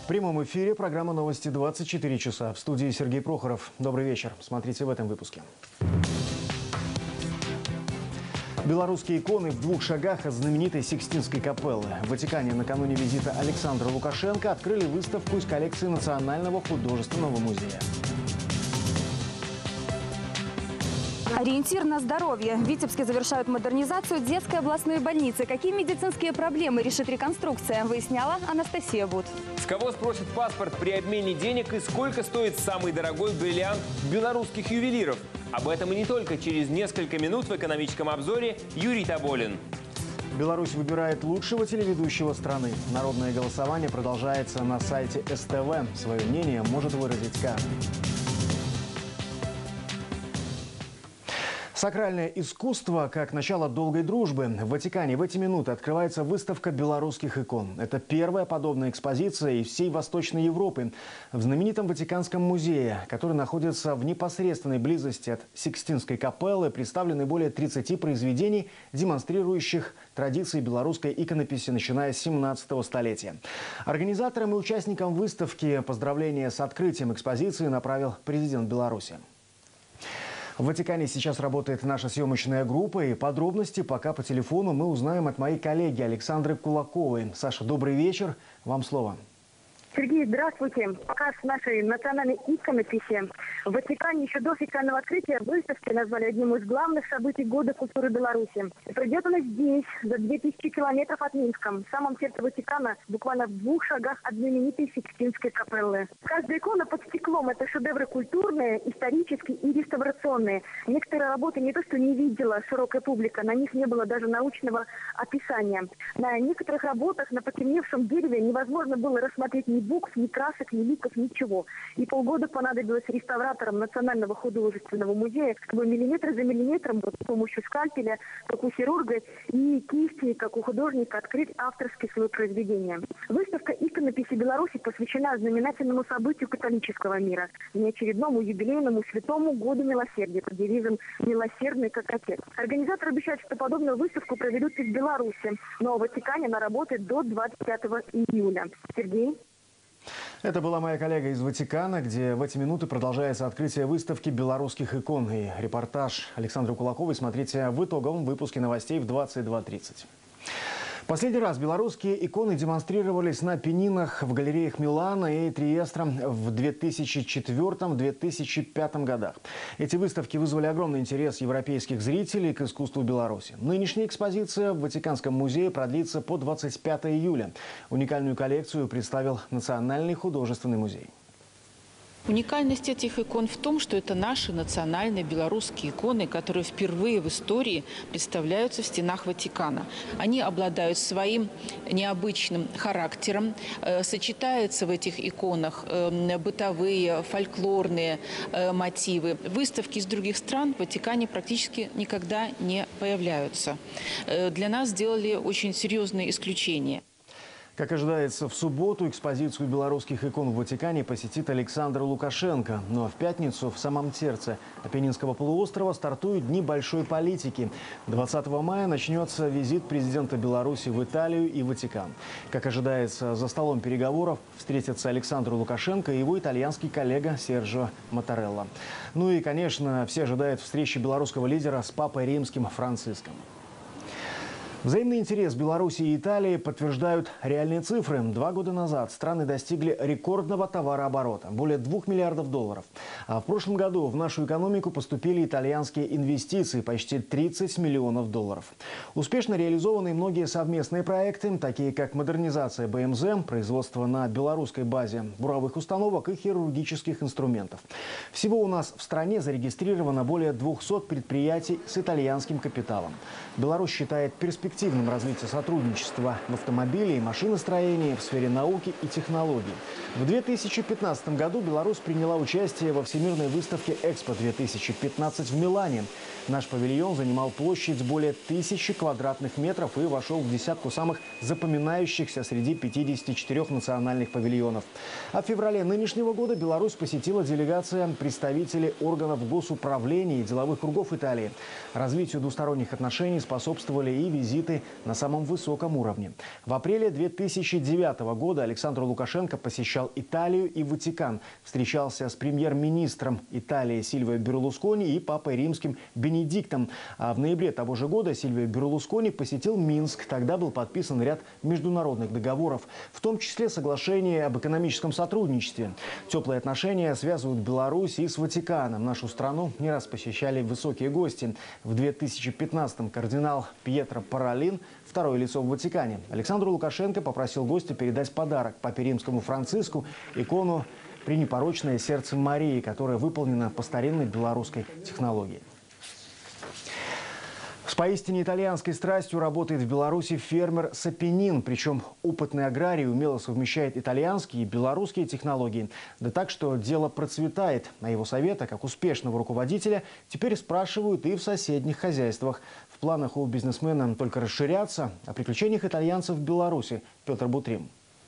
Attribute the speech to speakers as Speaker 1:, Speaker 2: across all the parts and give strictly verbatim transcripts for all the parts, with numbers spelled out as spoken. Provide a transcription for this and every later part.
Speaker 1: В прямом эфире программа «Новости двадцать четыре часа». В студии Сергей Прохоров. Добрый вечер. Смотрите в этом выпуске. Белорусские иконы в двух шагах от знаменитой Сикстинской капеллы. В Ватикане накануне визита Александра Лукашенко открыли выставку из коллекции Национального художественного музея.
Speaker 2: Ориентир на здоровье. В Витебске завершают модернизацию детской областной больницы. Какие медицинские проблемы решит реконструкция, выясняла Анастасия Бут.
Speaker 3: С кого спросит паспорт при обмене денег и сколько стоит самый дорогой бриллиант белорусских ювелиров? Об этом и не только. Через несколько минут в экономическом обзоре Юрий Тоболин.
Speaker 1: Беларусь выбирает лучшего телеведущего страны. Народное голосование продолжается на сайте эс тэ вэ. Свое мнение может выразить каждый. Сакральное искусство как начало долгой дружбы. В Ватикане в эти минуты открывается выставка белорусских икон. Это первая подобная экспозиция из всей Восточной Европы. В знаменитом Ватиканском музее, который находится в непосредственной близости от Сикстинской капеллы, представлены более тридцати произведений, демонстрирующих традиции белорусской иконописи, начиная с семнадцатого столетия. Организаторам и участникам выставки поздравления с открытием экспозиции направил президент Беларуси. В Ватикане сейчас работает наша съемочная группа, и подробности пока по телефону мы узнаем от моей коллеги Александры Кулаковой. Саша, добрый вечер. Вам слово.
Speaker 4: Сергей, здравствуйте. Показ нашей национальной иконописи в Ватикане еще до официального открытия выставки назвали одним из главных событий года культуры Беларуси. И пройдет она здесь, за две тысячи километров от Минска, в самом сердце Ватикана, буквально в двух шагах от знаменитой Сикстинской капеллы. Каждая икона под стеклом – это шедевры культурные, исторические и реставрационные. Некоторые работы не то что не видела широкая публика, на них не было даже научного описания. На некоторых работах на потемневшем дереве невозможно было рассмотреть ни букв, ни красок, ни ликов, ничего. И полгода понадобилось реставраторам Национального художественного музея, чтобы миллиметр за миллиметром с помощью скальпеля, как у хирурга, и кисти, как у художника, открыть авторские свои произведения. Выставка иконописи Беларуси посвящена знаменательному событию католического мира, неочередному юбилейному святому году милосердия под девизом «Милосердный как отец». Организаторы обещают, что подобную выставку проведут и в Беларуси, но в Ватикане она работает до двадцать пятого июля. Сергей?
Speaker 1: Это была моя коллега из Ватикана, где в эти минуты продолжается открытие выставки белорусских икон. И репортаж Александры Кулаковой смотрите в итоговом выпуске новостей в двадцать два тридцать. Последний раз белорусские иконы демонстрировались на Апеннинах в галереях Милана и Триеста в две тысячи четвёртом — две тысячи пятом годах. Эти выставки вызвали огромный интерес европейских зрителей к искусству Беларуси. Нынешняя экспозиция в Ватиканском музее продлится по двадцать пятое июля. Уникальную коллекцию представил Национальный художественный музей.
Speaker 5: Уникальность этих икон в том, что это наши национальные белорусские иконы, которые впервые в истории представляются в стенах Ватикана. Они обладают своим необычным характером, э, сочетаются в этих иконах э, бытовые, фольклорные э, мотивы. Выставки из других стран в Ватикане практически никогда не появляются. Э, для нас сделали очень серьезные исключения.
Speaker 1: Как ожидается, в субботу экспозицию белорусских икон в Ватикане посетит Александр Лукашенко. Ну а в пятницу в самом сердце Апеннинского полуострова стартуют Дни большой политики. двадцатого мая начнется визит президента Беларуси в Италию и Ватикан. Как ожидается, за столом переговоров встретятся Александр Лукашенко и его итальянский коллега Серджио Маттарелла. Ну и, конечно, все ожидают встречи белорусского лидера с папой римским Франциском. Взаимный интерес Беларуси и Италии подтверждают реальные цифры. Два года назад страны достигли рекордного товарооборота – более двух миллиардов долларов. А в прошлом году в нашу экономику поступили итальянские инвестиции – почти тридцать миллионов долларов. Успешно реализованы многие совместные проекты, такие как модернизация бэ эм зэ, производство на белорусской базе буровых установок и хирургических инструментов. Всего у нас в стране зарегистрировано более двухсот предприятий с итальянским капиталом. Беларусь считает перспективным развитие сотрудничества в автомобиле и машиностроении, в сфере науки и технологий. В две тысячи пятнадцатом году Беларусь приняла участие во Всемирной выставке «Экспо-две тысячи пятнадцать» в Милане. Наш павильон занимал площадь более тысячи квадратных метров и вошел в десятку самых запоминающихся среди пятидесяти четырёх национальных павильонов. А в феврале нынешнего года Беларусь посетила делегация представителей органов госуправления и деловых кругов Италии. Развитию двусторонних отношений способствовали и визит визиты на самом высоком уровне. В апреле две тысячи девятого года Александр Лукашенко посещал Италию и Ватикан. Встречался с премьер-министром Италии Сильвио Берлускони и папой римским Бенедиктом. А в ноябре того же года Сильвио Берлускони посетил Минск. Тогда был подписан ряд международных договоров, в том числе соглашение об экономическом сотрудничестве. Теплые отношения связывают Беларусь и с Ватиканом. Нашу страну не раз посещали высокие гости. В две тысячи пятнадцатом кардинал Пьетро Паролин, второе лицо в Ватикане. Александр Лукашенко попросил гостя передать подарок папе римскому Франциску – икону «Пренепорочное сердце Марии», которая выполнена по старинной белорусской технологии. С поистине итальянской страстью работает в Беларуси фермер Сапенин. Причем опытный аграрий умело совмещает итальянские и белорусские технологии. Да так, что дело процветает. А его совета, как успешного руководителя, теперь спрашивают и в соседних хозяйствах. В планах у бизнесмена только расширяться. О приключениях итальянцев в Беларуси Петр Бутрим.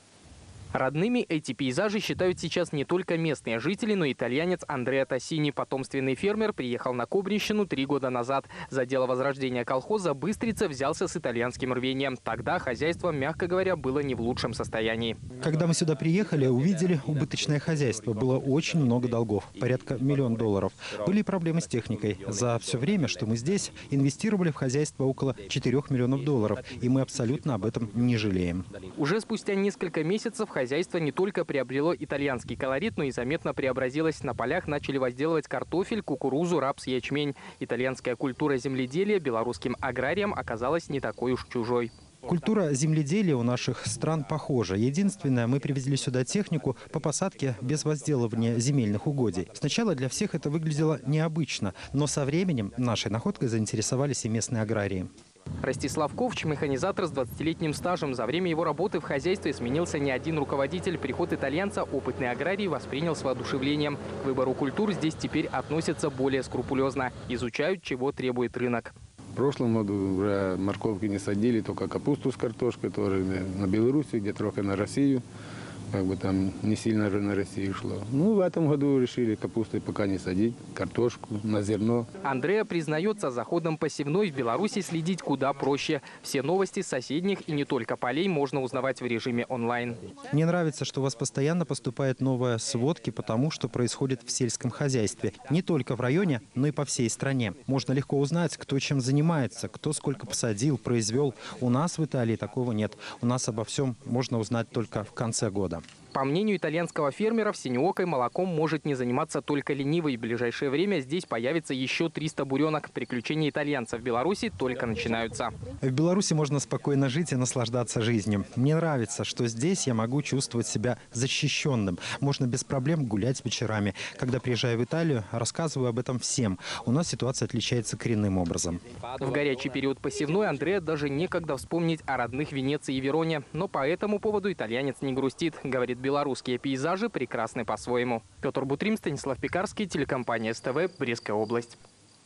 Speaker 6: Родными эти пейзажи считают сейчас не только местные жители, но и итальянец Андреа Тассини. Потомственный фермер приехал на Кобринщину три года назад. За дело возрождения колхоза Быстрица взялся с итальянским рвением. Тогда хозяйство, мягко говоря, было не в лучшем состоянии.
Speaker 7: Когда мы сюда приехали, увидели убыточное хозяйство. Было очень много долгов, порядка миллион долларов. Были проблемы с техникой. За все время, что мы здесь, инвестировали в хозяйство около четырёх миллионов долларов. И мы абсолютно об этом не жалеем.
Speaker 6: Уже спустя несколько месяцев хозяйство не только приобрело итальянский колорит, но и заметно преобразилось. На полях начали возделывать картофель, кукурузу, рапс, ячмень. Итальянская культура земледелия белорусским аграриям оказалась не такой уж чужой.
Speaker 7: Культура земледелия у наших стран похожа. Единственное, мы привезли сюда технику по посадке без возделывания земельных угодий. Сначала для всех это выглядело необычно, но со временем нашей находкой заинтересовались и местные аграрии.
Speaker 6: Ростислав Ковч – механизатор с двадцатилетним стажем. За время его работы в хозяйстве сменился не один руководитель. Приход итальянца опытный аграрий воспринял с воодушевлением. К выбору культур здесь теперь относятся более скрупулезно. Изучают, чего требует рынок.
Speaker 8: В прошлом году уже морковки не садили, только капусту с картошкой тоже на Беларуси, где трохи на Россию. Как бы там не сильно же на Россию шло. Ну, в этом году решили капустой пока не садить, картошку на зерно.
Speaker 6: Андреа признается, за ходом посевной в Беларуси следить куда проще. Все новости с соседних и не только полей можно узнавать в режиме онлайн.
Speaker 7: Мне нравится, что у вас постоянно поступают новые сводки по тому, что происходит в сельском хозяйстве. Не только в районе, но и по всей стране. Можно легко узнать, кто чем занимается, кто сколько посадил, произвел. У нас в Италии такого нет. У нас обо всем можно узнать только в конце года.
Speaker 6: По мнению итальянского фермера, в Синеокой молоком может не заниматься только ленивый. В ближайшее время здесь появится еще триста буренок. Приключения итальянцев в Беларуси только начинаются.
Speaker 7: В Беларуси можно спокойно жить и наслаждаться жизнью. Мне нравится, что здесь я могу чувствовать себя защищенным. Можно без проблем гулять вечерами. Когда приезжаю в Италию, рассказываю об этом всем. У нас ситуация отличается коренным образом.
Speaker 6: В горячий период посевной Андреа даже некогда вспомнить о родных Венеции и Вероне. Но по этому поводу итальянец не грустит, говорит, белорусские пейзажи прекрасны по-своему. Петр Бутрим, Станислав Пекарский, телекомпания СТВ, Брестская область.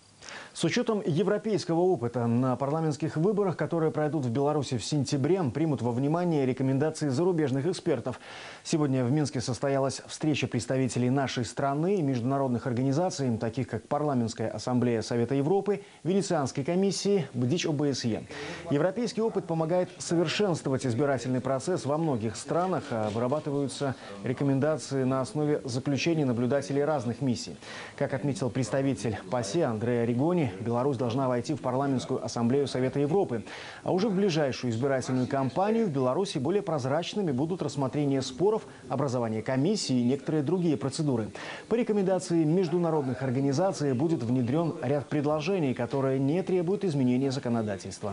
Speaker 1: С учетом европейского опыта на парламентских выборах, которые пройдут в Беларуси в сентябре, примут во внимание рекомендации зарубежных экспертов. Сегодня в Минске состоялась встреча представителей нашей страны и международных организаций, таких как Парламентская ассамблея Совета Европы, Венецианской комиссии, БДИЧ ОБСЕ. Европейский опыт помогает совершенствовать избирательный процесс во многих странах, а вырабатываются рекомендации на основе заключений наблюдателей разных миссий. Как отметил представитель ПАСЕ Андреа Ригони, Беларусь должна войти в Парламентскую ассамблею Совета Европы. А уже в ближайшую избирательную кампанию в Беларуси более прозрачными будут рассмотрение споров, образование комиссии и некоторые другие процедуры. По рекомендации международных организаций будет внедрен ряд предложений, которые не требуют изменения законодательства.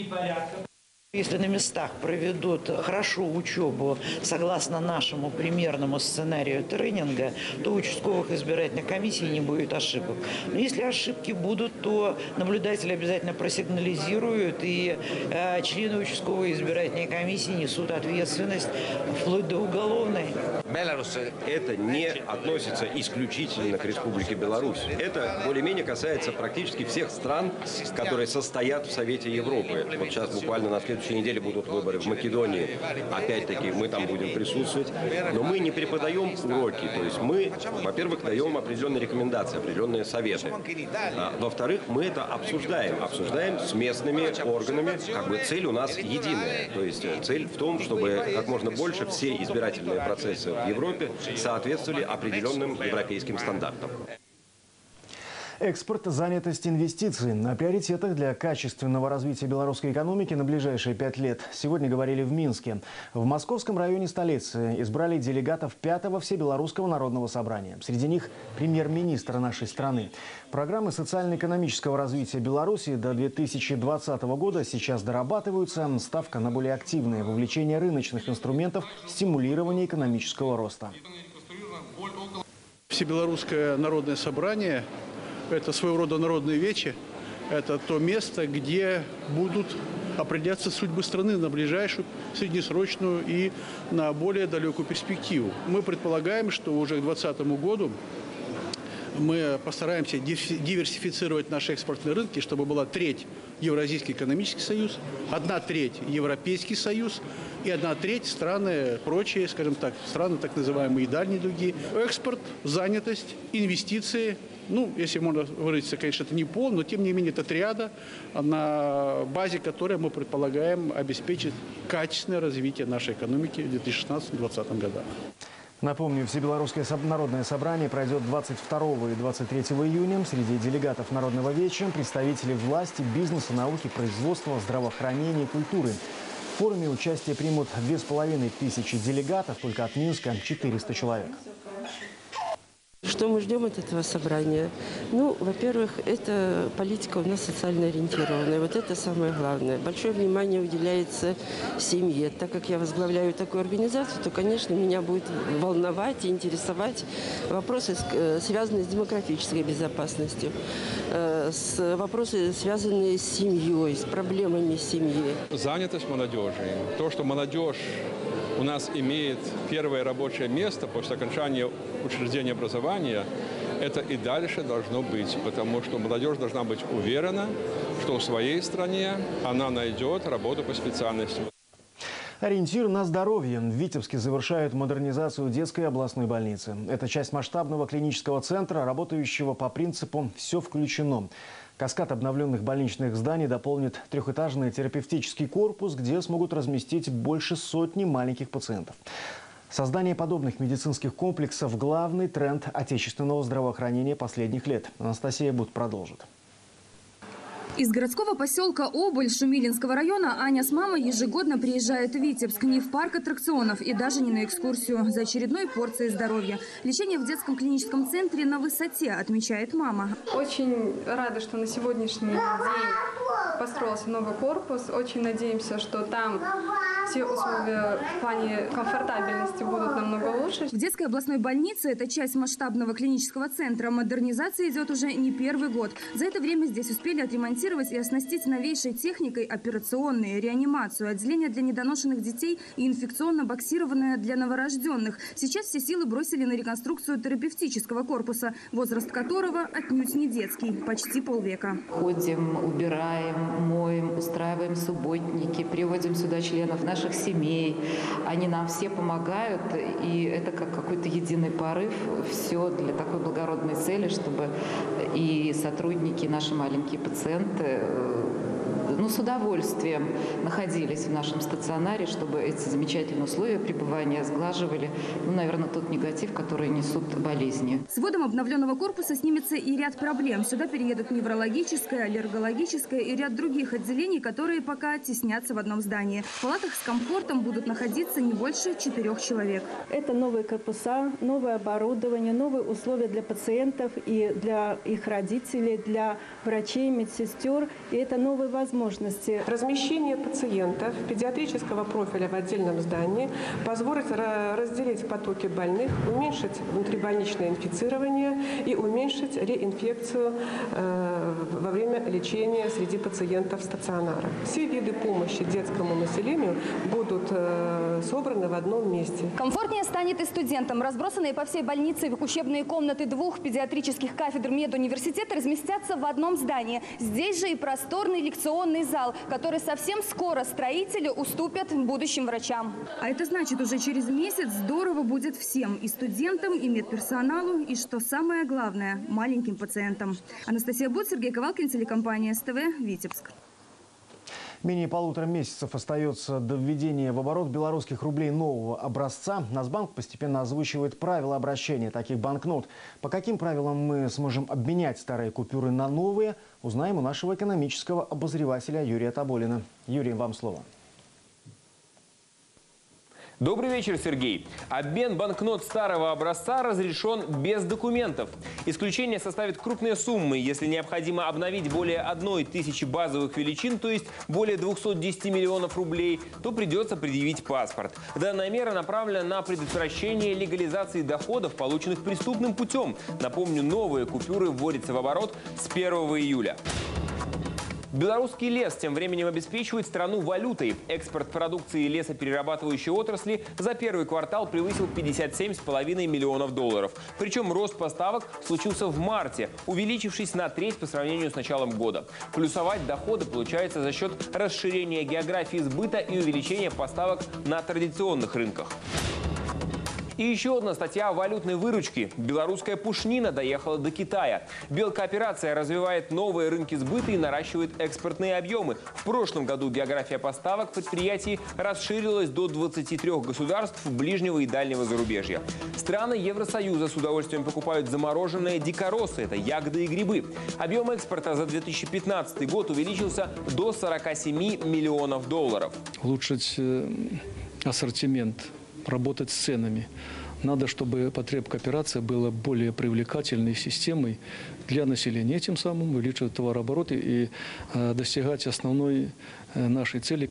Speaker 9: Если на местах проведут хорошо учебу согласно нашему примерному сценарию тренинга, то у участковых избирательных комиссий не будет ошибок. Но если ошибки будут, то наблюдатели обязательно просигнализируют, и э, члены участковой избирательной комиссии несут ответственность вплоть до уголовной.
Speaker 10: Беларусь это не относится исключительно к Республике Беларусь. Это более-менее касается практически всех стран, которые состоят в Совете Европы. Вот сейчас буквально на следующей следующей неделе будут выборы в Македонии. Опять-таки, мы там будем присутствовать. Но мы не преподаем уроки. То есть мы, во-первых, даем определенные рекомендации, определенные советы. А, во-вторых, мы это обсуждаем. Обсуждаем с местными органами. Как бы цель у нас единая. То есть цель в том, чтобы как можно больше все избирательные процессы в Европе соответствовали определенным европейским стандартам.
Speaker 1: Экспорт, занятость, инвестиции. О приоритетах для качественного развития белорусской экономики на ближайшие пять лет сегодня говорили в Минске. В московском районе столицы избрали делегатов пятого Всебелорусского народного собрания. Среди них премьер-министр нашей страны. Программы социально-экономического развития Беларуси до две тысячи двадцатого года сейчас дорабатываются. Ставка на более активное вовлечение рыночных инструментов, стимулирование экономического роста.
Speaker 11: Всебелорусское народное собрание – это своего рода народные вечи. Это то место, где будут определяться судьбы страны на ближайшую, среднесрочную и на более далекую перспективу. Мы предполагаем, что уже к двадцатому году мы постараемся диверсифицировать наши экспортные рынки, чтобы была треть Евразийский экономический союз, одна треть Европейский союз и одна треть страны прочие, скажем так, страны так называемые дальние другие. Экспорт, занятость, инвестиции. Ну, если можно выразиться, конечно, это не пол, но тем не менее это триада, на базе которой мы предполагаем обеспечить качественное развитие нашей экономики в две тысячи шестнадцатом — две тысячи двадцатом годах.
Speaker 1: Напомню, Всебелорусское народное собрание пройдет двадцать второго и двадцать третьего июня. Среди делегатов Народного вечера представители власти, бизнеса, науки, производства, здравоохранения и культуры. В форуме участие примут две с половиной тысячи делегатов, только от Минска четыреста человек.
Speaker 12: Что мы ждем от этого собрания? Ну, во-первых, это политика у нас социально ориентированная. Вот это самое главное. Большое внимание уделяется семье. Так как я возглавляю такую организацию, то, конечно, меня будет волновать и интересовать вопросы, связанные с демографической безопасностью, с вопросы, связанные с семьей, с проблемами семьи.
Speaker 13: Занятость молодежи. То, что молодежь у нас имеет первое рабочее место после окончания учреждения образования, это и дальше должно быть, потому что молодежь должна быть уверена, что в своей стране она найдет работу по специальности.
Speaker 1: Ориентир на здоровье. В Витебске завершают модернизацию детской областной больницы. Это часть масштабного клинического центра, работающего по принципу «все включено». Каскад обновленных больничных зданий дополнит трехэтажный терапевтический корпус, где смогут разместить больше сотни маленьких пациентов. Создание подобных медицинских комплексов – главный тренд отечественного здравоохранения последних лет. Анастасия Бут продолжит.
Speaker 2: Из городского поселка Оболь Шумилинского района Аня с мамой ежегодно приезжают в Витебск не в парк аттракционов и даже не на экскурсию за очередной порцией здоровья. Лечение в детском клиническом центре на высоте, отмечает мама.
Speaker 14: Очень рада, что на сегодняшний день построился новый корпус. Очень надеемся, что там все условия в плане комфортабельности будут намного лучше.
Speaker 2: В детской областной больнице, это часть масштабного клинического центра, модернизация идет уже не первый год. За это время здесь успели отремонтировать и оснастить новейшей техникой операционные, реанимацию, отделение для недоношенных детей и инфекционно-боксированное для новорожденных. Сейчас все силы бросили на реконструкцию терапевтического корпуса, возраст которого отнюдь не детский, почти полвека.
Speaker 15: Ходим, убираем, моем, устраиваем субботники, приводим сюда членов наших семей. Они нам все помогают, и это как какой-то единый порыв. Все для такой благородной цели, чтобы и сотрудники, и наши маленькие пациенты ну, с удовольствием находились в нашем стационаре, чтобы эти замечательные условия пребывания сглаживали, ну, наверное, тот негатив, который несут болезни.
Speaker 2: С вводом обновленного корпуса снимется и ряд проблем. Сюда переедут неврологическое, аллергологическое и ряд других отделений, которые пока теснятся в одном здании. В палатах с комфортом будут находиться не больше четырех человек.
Speaker 16: Это новые корпуса, новое оборудование, новые условия для пациентов и для их родителей, для врачей, медсестер. И это новые возможности.
Speaker 17: Размещение пациентов педиатрического профиля в отдельном здании позволит разделить потоки больных, уменьшить внутрибольничное инфицирование и уменьшить реинфекцию э, во время лечения среди пациентов стационара. Все виды помощи детскому населению будут э, собраны в одном месте.
Speaker 2: Комфортнее станет и студентам. Разбросанные по всей больнице учебные комнаты двух педиатрических кафедр медуниверситета разместятся в одном здании. Здесь же и просторный лекционный зал, который совсем скоро строители уступят будущим врачам. А это значит, уже через месяц здорово будет всем – и студентам, и медперсоналу, и, что самое главное, маленьким пациентам. Анастасия Бут, Сергей Ковалкин, телекомпания СТВ, Витебск.
Speaker 1: Менее полутора месяцев остается до введения в оборот белорусских рублей нового образца. Нацбанк постепенно озвучивает правила обращения таких банкнот. По каким правилам мы сможем обменять старые купюры на новые, узнаем у нашего экономического обозревателя Юрия Тоболина. Юрий, вам слово.
Speaker 3: Добрый вечер, Сергей. Обмен банкнот старого образца разрешен без документов. Исключение составит крупные суммы. Если необходимо обновить более одной тысячи базовых величин, то есть более двухсот десяти миллионов рублей, то придется предъявить паспорт. Данная мера направлена на предотвращение легализации доходов, полученных преступным путем. Напомню, новые купюры вводятся в оборот с первого июля. Белорусский лес тем временем обеспечивает страну валютой. Экспорт продукции лесоперерабатывающей отрасли за первый квартал превысил пятьдесят семь с половиной миллионов долларов. Причем рост поставок случился в марте, увеличившись на треть по сравнению с началом года. Плюсовать доходы получается за счет расширения географии сбыта и увеличения поставок на традиционных рынках. И еще одна статья о валютной выручке. Белорусская пушнина доехала до Китая. Белкооперация развивает новые рынки сбыта и наращивает экспортные объемы. В прошлом году география поставок предприятий расширилась до двадцати трёх государств ближнего и дальнего зарубежья. Страны Евросоюза с удовольствием покупают замороженные дикоросы – это ягоды и грибы. Объем экспорта за две тысячи пятнадцатый год увеличился до сорока семи миллионов долларов.
Speaker 18: Улучшить ассортимент, работать с ценами. Надо, чтобы потребкооперация была более привлекательной системой для населения. Этим самым увеличивать товарооборот и э, достигать основной э, нашей цели.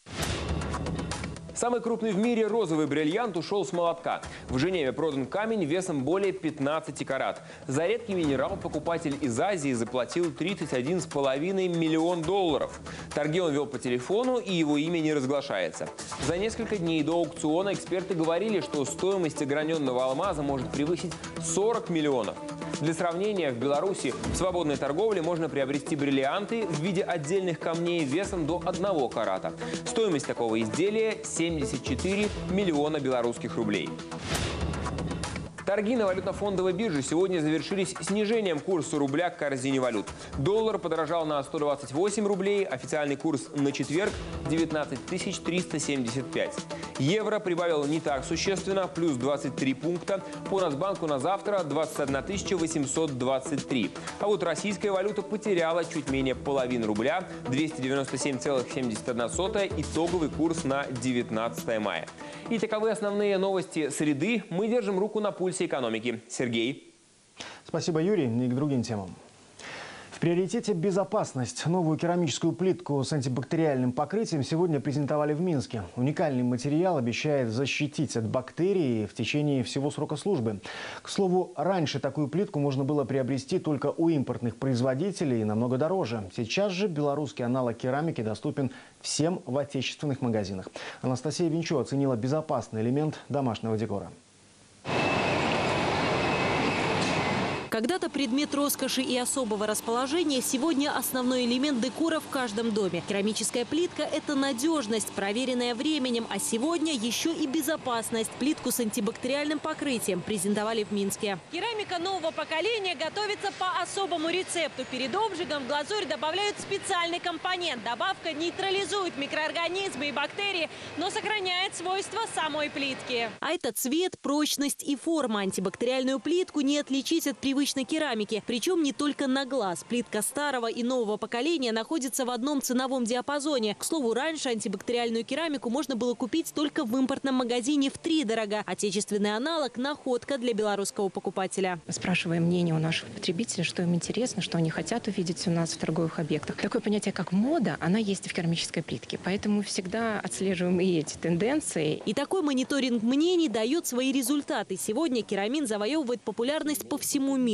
Speaker 3: Самый крупный в мире розовый бриллиант ушел с молотка. В Женеве продан камень весом более пятнадцати карат. За редкий минерал покупатель из Азии заплатил тридцать один с половиной миллион долларов. Торги он вел по телефону, и его имя не разглашается. За несколько дней до аукциона эксперты говорили, что стоимость ограненного алмаза может превысить сорок миллионов. Для сравнения, в Беларуси в свободной торговле можно приобрести бриллианты в виде отдельных камней весом до одного карата. Стоимость такого изделия – семьдесят четыре миллиона белорусских рублей. Торги на валютно-фондовой бирже сегодня завершились снижением курса рубля к корзине валют. Доллар подорожал на сто двадцать восемь рублей, официальный курс на четверг – девятнадцать тысяч триста семьдесят пять. Евро прибавил не так существенно, плюс двадцать три пункта. По Нацбанку на завтра – двадцать одна тысяча восемьсот двадцать три. А вот российская валюта потеряла чуть менее половины рубля – двести девяносто семь целых семьдесят одна сотая, итоговый курс на девятнадцатое мая. И таковы основные новости среды. Мы держим руку на пульсе экономики. Сергей.
Speaker 1: Спасибо, Юрий. И к другим темам. В приоритете безопасность. Новую керамическую плитку с антибактериальным покрытием сегодня презентовали в Минске. Уникальный материал обещает защитить от бактерий в течение всего срока службы. К слову, раньше такую плитку можно было приобрести только у импортных производителей и намного дороже. Сейчас же белорусский аналог керамики доступен всем в отечественных магазинах. Анастасия Винчо оценила безопасный элемент домашнего декора.
Speaker 19: Когда-то предмет роскоши и особого расположения, сегодня основной элемент декора в каждом доме. Керамическая плитка – это надежность, проверенная временем, а сегодня еще и безопасность. Плитку с антибактериальным покрытием презентовали в Минске. Керамика нового поколения готовится по особому рецепту. Перед обжигом в глазурь добавляют специальный компонент. Добавка нейтрализует микроорганизмы и бактерии, но сохраняет свойства самой плитки. А это цвет, прочность и форма. Антибактериальную плитку не отличить от привычной керамики. Причем не только на глаз. Плитка старого и нового поколения находится в одном ценовом диапазоне. К слову, раньше антибактериальную керамику можно было купить только в импортном магазине втридорога. Отечественный аналог – находка для белорусского покупателя.
Speaker 20: Спрашиваем мнение у наших потребителей, что им интересно, что они хотят увидеть у нас в торговых объектах. Такое понятие, как мода, она есть и в керамической плитке. Поэтому всегда отслеживаем и эти тенденции.
Speaker 19: И такой мониторинг мнений дает свои результаты. Сегодня керамин завоевывает популярность по всему миру.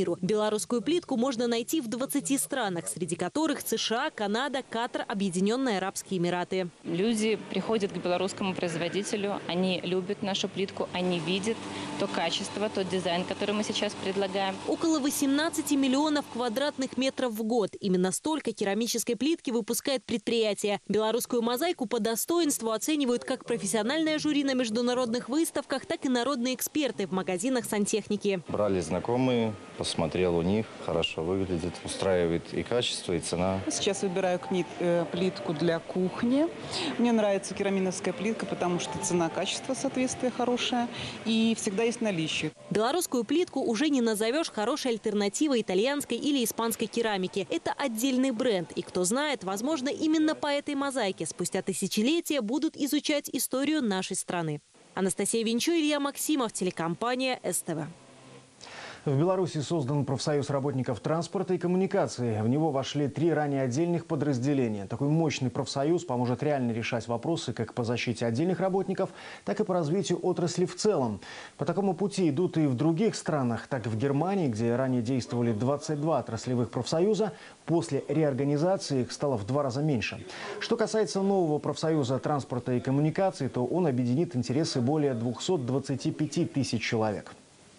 Speaker 19: миру. Белорусскую плитку можно найти в двадцати странах, среди которых США, Канада, Катар, Объединенные Арабские Эмираты.
Speaker 21: Люди приходят к белорусскому производителю, они любят нашу плитку, они видят то качество, тот дизайн, который мы сейчас предлагаем.
Speaker 19: Около восемнадцати миллионов квадратных метров в год. Именно столько керамической плитки выпускает предприятие. Белорусскую мозаику по достоинству оценивают как профессиональное жюри на международных выставках, так и народные эксперты в магазинах сантехники.
Speaker 22: Брали знакомые, посмотрел у них, хорошо выглядит, устраивает и качество, и цена.
Speaker 23: Сейчас выбираю книт, э, плитку для кухни. Мне нравится кераминовская плитка, потому что цена-качество соответствие хорошее и всегда есть наличие.
Speaker 19: Белорусскую плитку уже не назовешь хорошей альтернативой итальянской или испанской керамике. Это отдельный бренд. И кто знает, возможно, именно по этой мозаике спустя тысячелетия будут изучать историю нашей страны. Анастасия Винчо, Илья Максимов, телекомпания СТВ.
Speaker 1: В Беларуси создан профсоюз работников транспорта и коммуникации. В него вошли три ранее отдельных подразделения. Такой мощный профсоюз поможет реально решать вопросы как по защите отдельных работников, так и по развитию отрасли в целом. По такому пути идут и в других странах. Так в Германии, где ранее действовали двадцать два отраслевых профсоюза, после реорганизации их стало в два раза меньше. Что касается нового профсоюза транспорта и коммуникации, то он объединит интересы более двухсот двадцати пяти тысяч человек.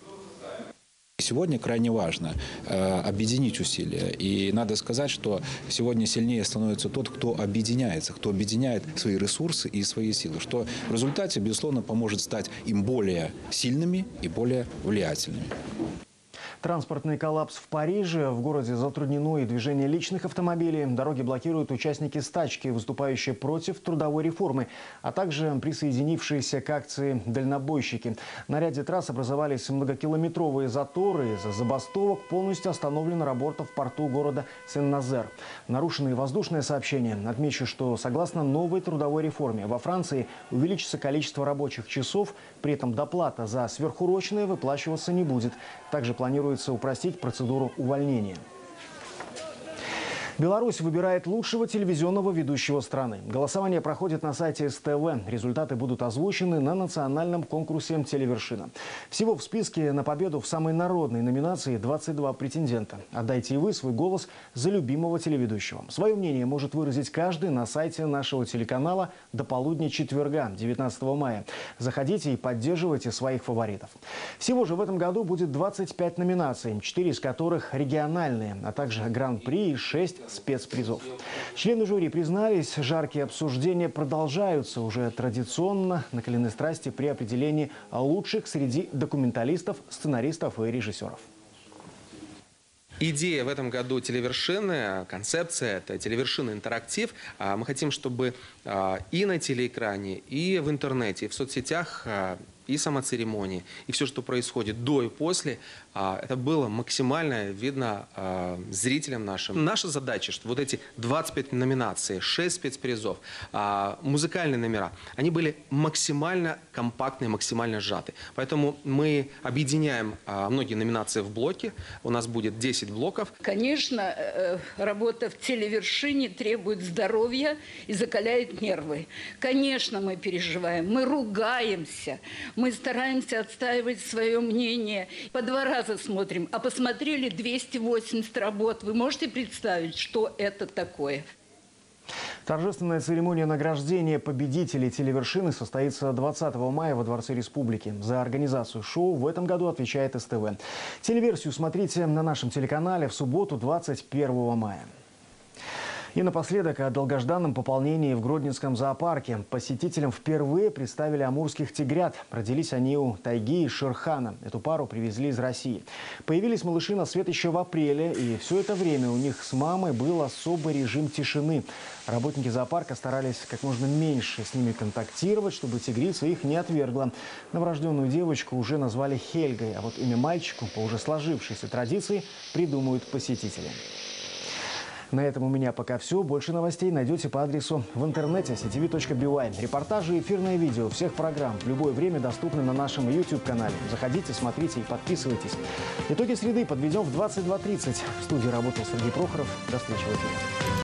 Speaker 24: Сегодня крайне важно э, объединить усилия. И надо сказать, что сегодня сильнее становится тот, кто объединяется, кто объединяет свои ресурсы и свои силы, что в результате, безусловно, поможет стать им более сильными и более влиятельными.
Speaker 1: Транспортный коллапс в Париже. В городе затруднено и движение личных автомобилей. Дороги блокируют участники стачки, выступающие против трудовой реформы, а также присоединившиеся к акции дальнобойщики. На ряде трасс образовались многокилометровые заторы. Из-за забастовок полностью остановлена работа в порту города Сен-Назер. Нарушены воздушные сообщения. Отмечу, что согласно новой трудовой реформе во Франции увеличится количество рабочих часов, при этом доплата за сверхурочные выплачиваться не будет. Также планируется упростить процедуру увольнения. Беларусь выбирает лучшего телевизионного ведущего страны. Голосование проходит на сайте СТВ. Результаты будут озвучены на национальном конкурсе «Телевершина». Всего в списке на победу в самой народной номинации двадцать два претендента. Отдайте и вы свой голос за любимого телеведущего. Свое мнение может выразить каждый на сайте нашего телеканала до полудня четверга, девятнадцатого мая. Заходите и поддерживайте своих фаворитов. Всего же в этом году будет двадцать пять номинаций, четыре из которых региональные, а также гран-при и шесть спецпризов. Члены жюри признались, жаркие обсуждения продолжаются. Уже традиционно накалены страсти при определении лучших среди документалистов, сценаристов и режиссеров.
Speaker 25: Идея в этом году телевершины, концепция – это телевершина интерактив. Мы хотим, чтобы и на телеэкране, и в интернете, и в соцсетях, и сама церемония, и все, что происходит до и после, это было максимально видно зрителям нашим. Наша задача, что вот эти двадцать пять номинаций, шесть спецпризов, музыкальные номера, они были максимально компактные, максимально сжаты. Поэтому мы объединяем многие номинации в блоки. У нас будет десять блоков.
Speaker 26: Конечно, работа в телевершине требует здоровья и закаляет нервы. Конечно, мы переживаем, мы ругаемся. Мы стараемся отстаивать свое мнение. По два раза смотрим, а посмотрели двести восемьдесят работ. Вы можете представить, что это такое?
Speaker 1: Торжественная церемония награждения победителей телевершины состоится двадцатого мая во Дворце Республики. За организацию шоу в этом году отвечает СТВ. Телеверсию смотрите на нашем телеканале в субботу, двадцать первого мая. И напоследок о долгожданном пополнении в Гродненском зоопарке. Посетителям впервые представили амурских тигрят. Родились они у Тайги и Шерхана. Эту пару привезли из России. Появились малыши на свет еще в апреле. И все это время у них с мамой был особый режим тишины. Работники зоопарка старались как можно меньше с ними контактировать, чтобы тигрица их не отвергла. Новорожденную девочку уже назвали Хельгой. А вот имя мальчику по уже сложившейся традиции придумают посетители. На этом у меня пока все. Больше новостей найдете по адресу в интернете си ти ви точка би уай. Репортажи и эфирное видео всех программ в любое время доступны на нашем YouTube-канале. Заходите, смотрите и подписывайтесь. Итоги среды подведем в двадцать два тридцать. В студии работал Сергей Прохоров. До встречи в эфире.